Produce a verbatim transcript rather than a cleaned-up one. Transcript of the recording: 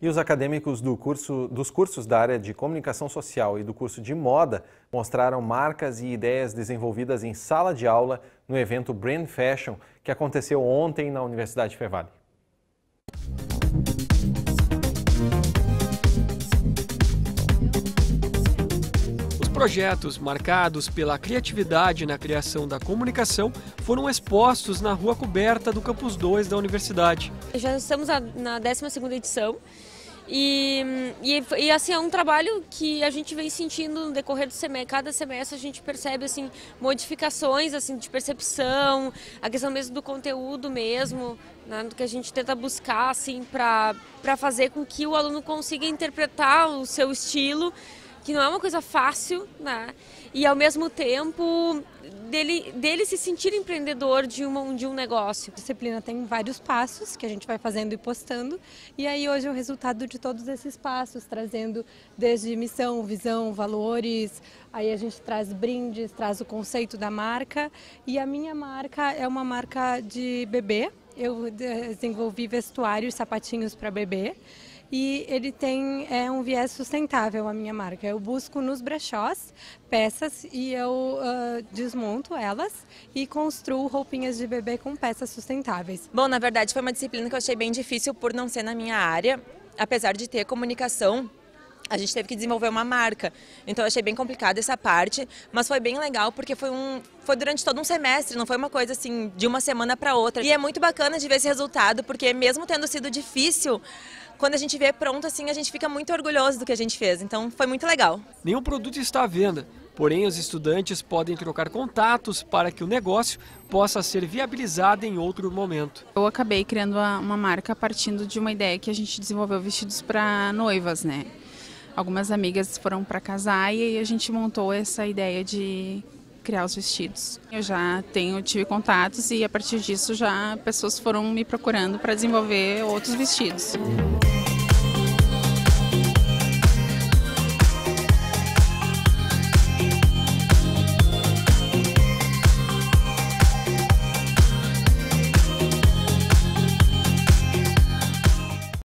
E os acadêmicos do curso, dos cursos da área de comunicação social e do curso de moda mostraram marcas e ideias desenvolvidas em sala de aula no evento Brand Fashion, que aconteceu ontem na Universidade Fevale. Os projetos marcados pela criatividade na criação da comunicação foram expostos na rua coberta do Campus dois da Universidade. Já estamos na décima segunda edição. E, e, e assim, é um trabalho que a gente vem sentindo no decorrer do semestre. Cada semestre a gente percebe assim, modificações assim, de percepção, a questão mesmo do conteúdo mesmo, né, do que a gente tenta buscar assim, para para fazer com que o aluno consiga interpretar o seu estilo, que não é uma coisa fácil, né? E ao mesmo tempo dele, dele se sentir empreendedor de, uma, de um negócio. A disciplina tem vários passos que a gente vai fazendo e postando, e aí hoje é o resultado de todos esses passos, trazendo desde missão, visão, valores, aí a gente traz brindes, traz o conceito da marca, e a minha marca é uma marca de bebê. Eu desenvolvi vestuários, sapatinhos para bebê. E ele tem é, um viés sustentável, a minha marca. Eu busco nos brechós peças e eu uh, desmonto elas e construo roupinhas de bebê com peças sustentáveis. Bom, na verdade foi uma disciplina que eu achei bem difícil por não ser na minha área. Apesar de ter comunicação, a gente teve que desenvolver uma marca. Então eu achei bem complicado essa parte, mas foi bem legal porque foi, um, foi durante todo um semestre, não foi uma coisa assim de uma semana para outra. E é muito bacana de ver esse resultado, porque mesmo tendo sido difícil, quando a gente vê pronto assim, a gente fica muito orgulhoso do que a gente fez. Então foi muito legal. Nenhum produto está à venda, porém os estudantes podem trocar contatos para que o negócio possa ser viabilizado em outro momento. Eu acabei criando uma marca partindo de uma ideia que a gente desenvolveu vestidos para noivas, né? Algumas amigas foram para casar e a gente montou essa ideia de criar os vestidos. Eu já tenho, tive contatos e a partir disso já pessoas foram me procurando para desenvolver outros vestidos.